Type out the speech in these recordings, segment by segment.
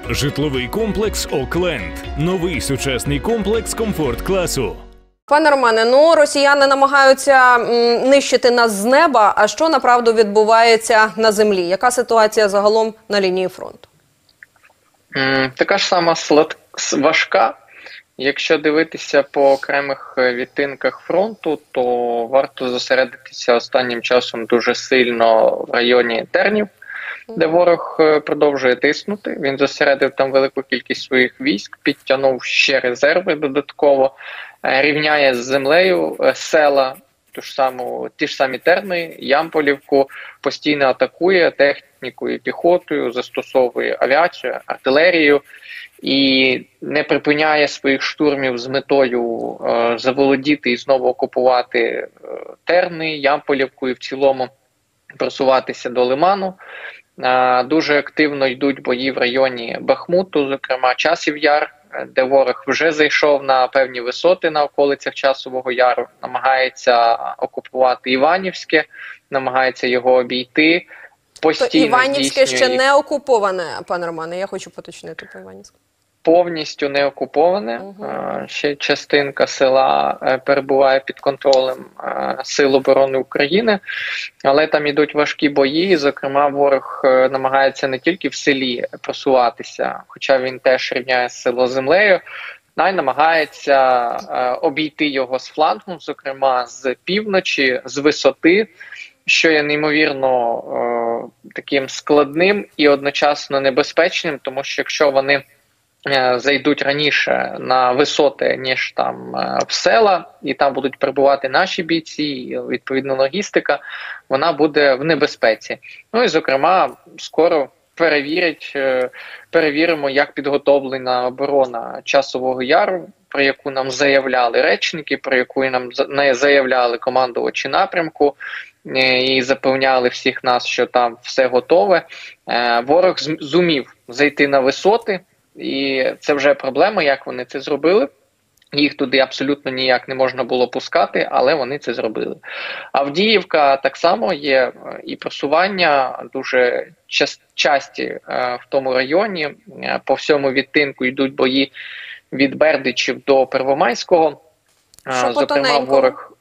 Житловий комплекс «Окленд». Новий сучасний комплекс комфорт-класу. Пане Романе, росіяни намагаються нищити нас з неба, а що направду відбувається на землі? Яка ситуація загалом на лінії фронту? Така ж сама важка. Якщо дивитися по окремих відтинках фронту, то варто зосередитися останнім часом дуже сильно в районі Тернів, де ворог продовжує тиснути. Він зосередив там велику кількість своїх військ, підтягнув ще резерви додатково, рівняє з землею села, ті ж самі Терни, Ямполівку, постійно атакує технікою, піхотою, застосовує авіацію, артилерію і не припиняє своїх штурмів з метою заволодіти і знову окупувати Терни, Ямполівку і в цілому просуватися до Лиману. Дуже активно йдуть бої в районі Бахмуту, зокрема Часів Яр, де ворог вже зайшов на певні висоти на околицях Часового Яру, намагається окупувати Іванівське, намагається його обійти. Постійно Іванівське ще не окуповане, пане Романе, я хочу поточнити по Іванівську. Повністю не окуповане. Ще частинка села перебуває під контролем Сил оборони України, але там ідуть важкі бої, зокрема ворог намагається не тільки в селі просуватися, хоча він теж рівняє село землею, а й намагається обійти його з флангу, зокрема з півночі, з висоти, що є неймовірно таким складним і одночасно небезпечним, тому що якщо вони зайдуть раніше на висоти, ніж там в села, і там будуть перебувати наші бійці, і відповідно логістика, вона буде в небезпеці. І, зокрема, скоро перевіримо, як підготовлена оборона Часового Яру, про яку нам заявляли речники, про яку нам не заявляли командувачі напрямку, і запевняли всіх нас, що там все готове. Ворог зумів зайти на висоти, і це вже проблема, як вони це зробили. Їх туди абсолютно ніяк не можна було пускати, але вони це зробили. Авдіївка так само є і просування дуже часті в тому районі. По всьому відтинку йдуть бої від Бердичів до Первомайського. Що по Тоненькому? Ворог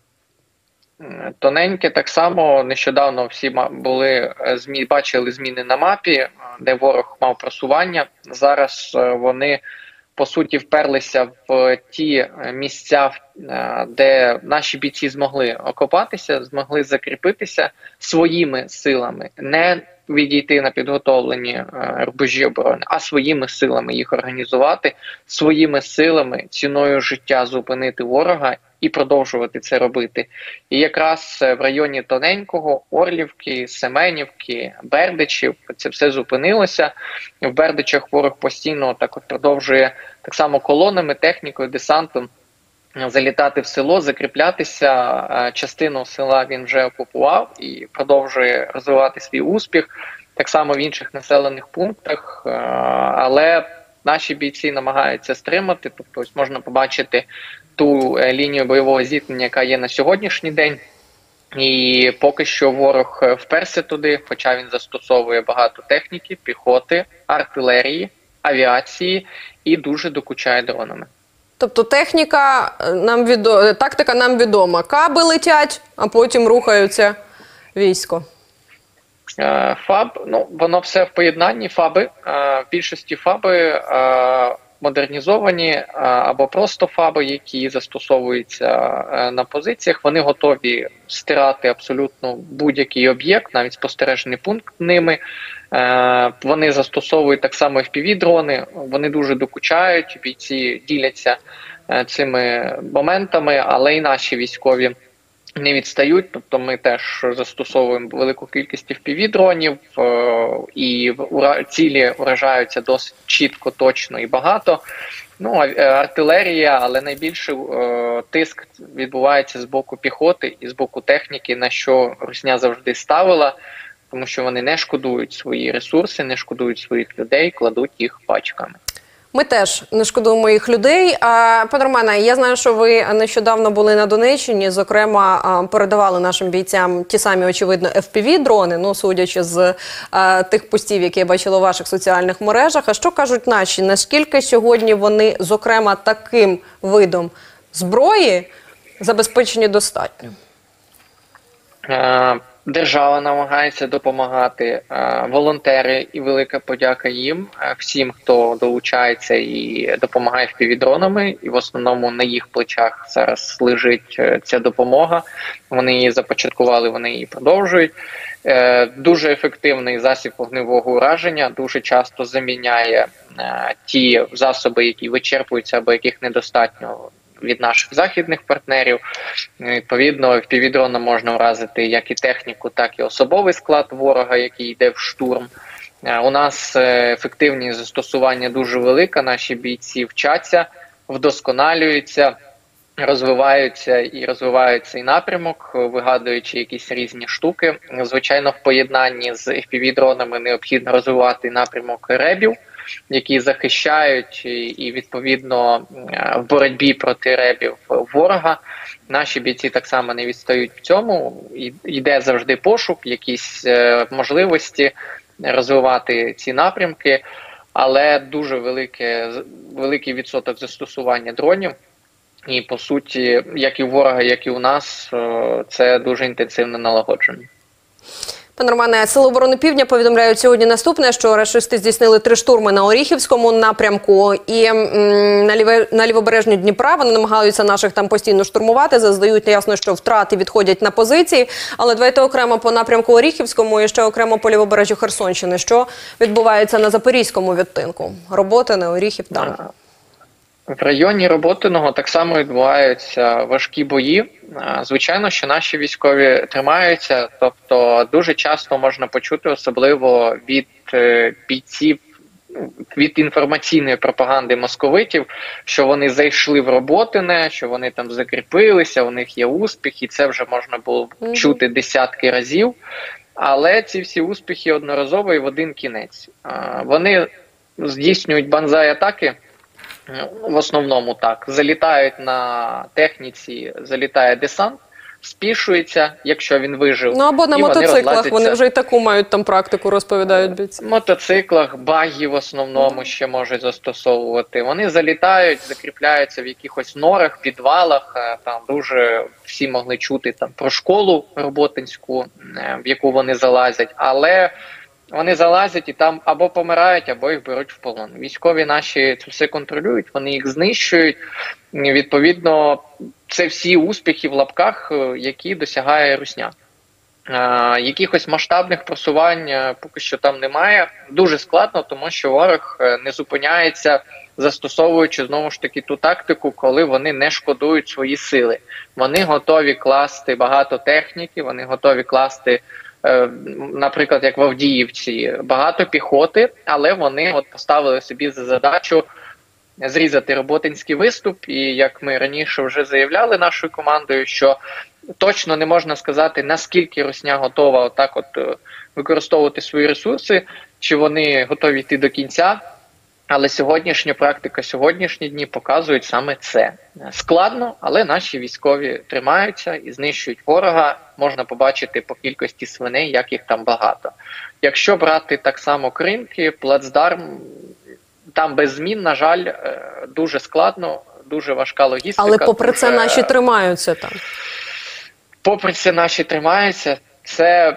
Тоненьке так само. Нещодавно всі бачили зміни на мапі, де ворог мав просування. Зараз вони, по суті, вперлися в ті місця, де наші бійці змогли окопатися, змогли закріпитися своїми силами, не відійти на підготовлені рубежі оборони, а своїми силами їх організувати, своїми силами, ціною життя зупинити ворога і продовжувати це робити. І якраз в районі Тоненького, Орлівки, Семенівки, Бердичів це все зупинилося. В Бердичах ворог постійно продовжує так само колонами, технікою, десантом залітати в село, закріплятися. Частину села він вже окупував і продовжує розвивати свій успіх. Так само в інших населених пунктах, але наші бійці намагаються стримати. Тобто ось можна побачити ту лінію бойового зіткнення, яка є на сьогоднішній день. І поки що ворог вперся туди, хоча він застосовує багато техніки, піхоти, артилерії, авіації і дуже докучає дронами. Тобто тактика нам відома. Каби летять, а потім рухаються військо. ФАБ, воно все в поєднанні. ФАБи, в більшості ФАБи модернізовані або просто ФАБи, які застосовуються на позиціях, вони готові стирати абсолютно будь-який об'єкт, навіть спостережений пункт ними. Вони застосовують так само FPV-дрони, вони дуже докучають, бійці діляться цими моментами, але і наші військові не відстають, тобто ми теж застосовуємо велику кількість FPV-дронів, і цілі уражаються досить чітко, точно і багато. Артилерія, але найбільший тиск відбувається з боку піхоти і з боку техніки, на що Русня завжди ставила, тому що вони не шкодують свої ресурси, не шкодують своїх людей, кладуть їх пачками. Ми теж не шкодуємо їх людей. Пане Романе, я знаю, що ви нещодавно були на Донеччині, зокрема, передавали нашим бійцям ті самі, очевидно, FPV-дрони, ну, судячи з тих постів, які я бачила у ваших соціальних мережах. А що кажуть наші? Наскільки сьогодні вони, зокрема, таким видом зброї забезпечені достатньо? Держава намагається допомагати, волонтери, і велика подяка їм, всім, хто долучається і допомагає FPV-дронами, і в основному на їх плечах зараз лежить ця допомога. Вони її започаткували, вони її продовжують. Дуже ефективний засіб вогневого ураження, дуже часто заміняє ті засоби, які вичерпуються або яких недостатньо від наших західних партнерів. Відповідно, FPV-дроном можна вразити як і техніку, так і особовий склад ворога, який йде в штурм. У нас ефективність застосування дуже велика, наші бійці вчаться, вдосконалюються, розвивають цей напрямок, вигадуючи якісь різні штуки. Звичайно, в поєднанні з FPV-дронами необхідно розвивати напрямок ребів, які захищають і, відповідно, в боротьбі проти ребів ворога. Наші бійці так само не відстають в цьому. Йде завжди пошук, якісь можливості розвивати ці напрямки, але дуже великий відсоток застосування дронів. І, по суті, як і у ворога, як і у нас, це дуже інтенсивно налагоджено. Пане Романе, Сили оборони Півдня повідомляють сьогодні наступне, що рашисти здійснили 3 штурми на Оріхівському напрямку і на лівобережні Дніпра. Вони намагаються наших там постійно штурмувати, зазнають ясно, що втрати відходять на позиції. Але давайте окремо по напрямку Оріхівському і ще окремо по лівобережжю Херсонщини. Що відбувається на Запорізькому відтинку? Роботи на Оріхів там. В районі Роботиного так само відбуваються важкі бої. Звичайно, що наші військові тримаються, тобто дуже часто можна почути, особливо від бійців, від інформаційної пропаганди московитів, що вони зайшли в Роботине, що вони там закріпилися, у них є успіх, і це вже можна було чути десятки разів. Але ці всі успіхи одноразово і в один кінець. Вони здійснюють банзай-атаки, в основному так. Залітають на техніці, залітає десант, спішується, якщо він вижив. Ну або на мотоциклах, вони вже і таку мають там практику, розповідають бійці. Мотоциклах, баги в основному ще можуть застосовувати. Вони залітають, закріпляються в якихось норах, підвалах, там дуже всі могли чути там про школу роботинську, в яку вони залазять, але вони залазять і там або помирають, або їх беруть в полон. Військові наші це все контролюють, вони їх знищують. Відповідно, це всі успіхи в лапках, які досягає русня. Якихось масштабних просувань поки що там немає. Дуже складно, тому що ворог не зупиняється, застосовуючи знову ж таки ту тактику, коли вони не шкодують свої сили. Вони готові класти багато техніки, вони готові класти, наприклад, як в Авдіївці, багато піхоти, але вони от поставили собі за задачу зрізати Роботинський виступ. І як ми раніше вже заявляли нашою командою, що точно не можна сказати, наскільки русня готова отак от використовувати свої ресурси, чи вони готові йти до кінця. Але сьогоднішня практика, сьогоднішні дні показують саме це. Складно, але наші військові тримаються і знищують ворога. Можна побачити по кількості свиней, як їх там багато. Якщо брати так само Кринки, Плацдарм, там без змін, на жаль, дуже складно, дуже важка логістика. Але попри це наші тримаються там. Попри це наші тримаються. Це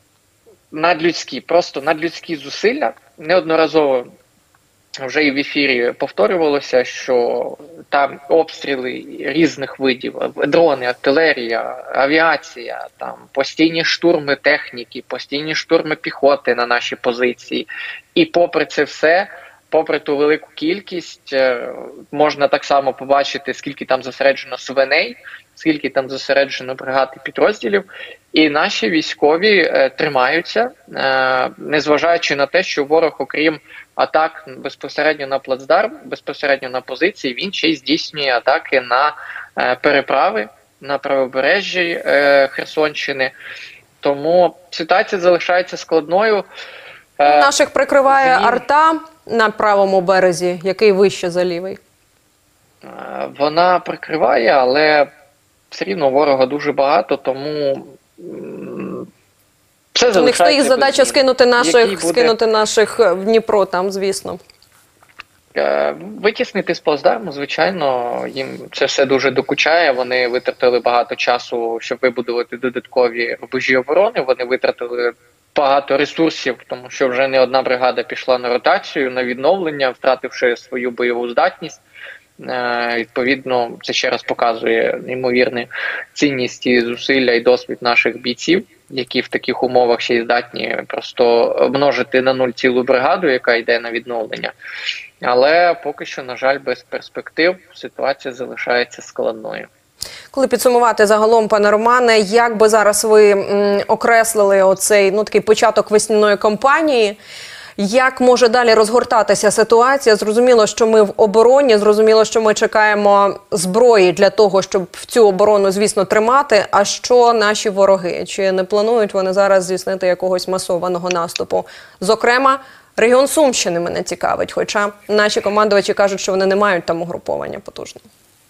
надлюдські, просто надлюдські зусилля. Неодноразово вже і в ефірі повторювалося, що там обстріли різних видів, дрони, артилерія, авіація, там постійні штурми техніки, постійні штурми піхоти на наші позиції. І попри це все, попри ту велику кількість, можна так само побачити, скільки там зосереджено свиней, скільки там зосереджено бригад і підрозділів. І наші військові тримаються, незважаючи на те, що ворог, окрім атак безпосередньо на плацдарм, безпосередньо на позиції, він ще й здійснює атаки на переправи, на правобережжі Херсонщини. Тому ситуація залишається складною. Наших прикриває арта, на правому березі, який вище за лівий? Вона прикриває, але все рівно ворога дуже багато, тому все залишається. У них стоїть задача без змін. скинути наших в Дніпро там, звісно. Витіснити з плацдарму, звичайно, їм це все дуже докучає. Вони витратили багато часу, щоб вибудувати додаткові рубежі оборони. Вони витратили багато ресурсів, тому що вже не одна бригада пішла на ротацію, на відновлення, втративши свою бойову здатність. Відповідно, це ще раз показує неймовірну цінність і зусилля і досвід наших бійців, які в таких умовах ще й здатні просто множити на нуль цілу бригаду, яка йде на відновлення. Але поки що, на жаль, без перспектив ситуація залишається складною. Коли підсумувати загалом, пане Романе, як би зараз ви окреслили оцей такий початок весняної кампанії? Як може далі розгортатися ситуація? Зрозуміло, що ми в обороні, зрозуміло, що ми чекаємо зброї для того, щоб цю оборону, звісно, тримати. А що наші вороги? Чи не планують вони зараз здійснити якогось масованого наступу? Зокрема, регіон Сумщини мене цікавить, хоча наші командувачі кажуть, що вони не мають там угруповання потужного.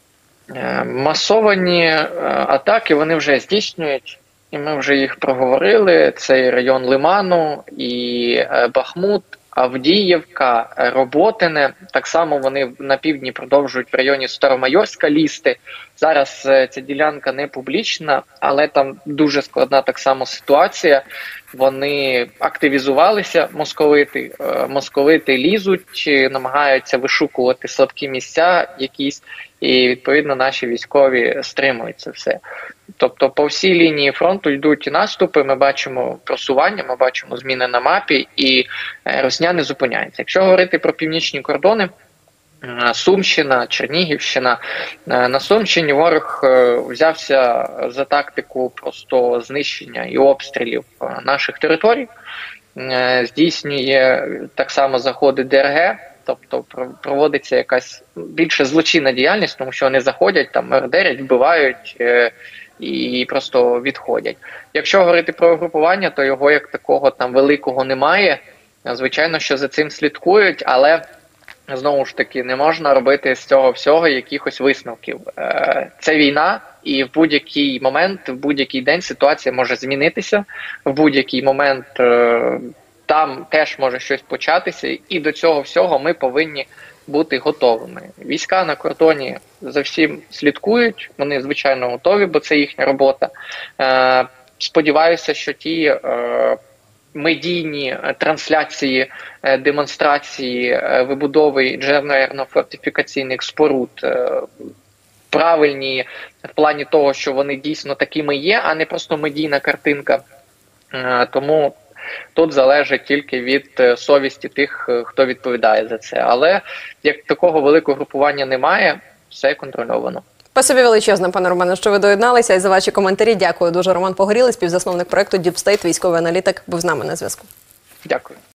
Масовані атаки вони вже здійснюють. І ми вже їх проговорили. Це і район Лиману, і Бахмут, Авдіївка, Роботине. Так само вони на півдні продовжують в районі Старомайорська лізти. Зараз ця ділянка не публічна, але там дуже складна так само ситуація. Вони активізувалися, московити. Московити лізуть, намагаються вишукувати слабкі місця якісь, і відповідно наші військові стримують це все. Тобто по всій лінії фронту йдуть наступи, ми бачимо просування, ми бачимо зміни на мапі, і русня не зупиняється. Якщо говорити про північні кордони, Сумщина, Чернігівщина, на Сумщині ворог взявся за тактику просто знищення і обстрілів наших територій, здійснює так само заходи ДРГ, тобто проводиться якась більше злочинна діяльність, тому що вони заходять, там мародерять, вбивають і просто відходять. Якщо говорити про угрупування, то його як такого там великого немає. Звичайно, що за цим слідкують, але знову ж таки не можна робити з цього всього якихось висновків. Це війна, і в будь-який момент, в будь-який день ситуація може змінитися, в будь-який момент там теж може щось початися, і до цього всього ми повинні бути готовими. Війська на кордоні за всім слідкують, вони, звичайно, готові, бо це їхня робота. Сподіваюся, що ті медійні трансляції, демонстрації вибудови інженерно-фортифікаційних споруд правильні в плані того, що вони дійсно такими є, а не просто медійна картинка. Тому тут залежить тільки від совісті тих, хто відповідає за це. Але як такого великого групування немає, все контрольовано. Спасибі величезне, пане Романе, що ви доєдналися, і за ваші коментарі. Дякую дуже. Роман Погорілий, співзасновник проекту Deep State, військовий аналітик, був з нами на зв'язку. Дякую.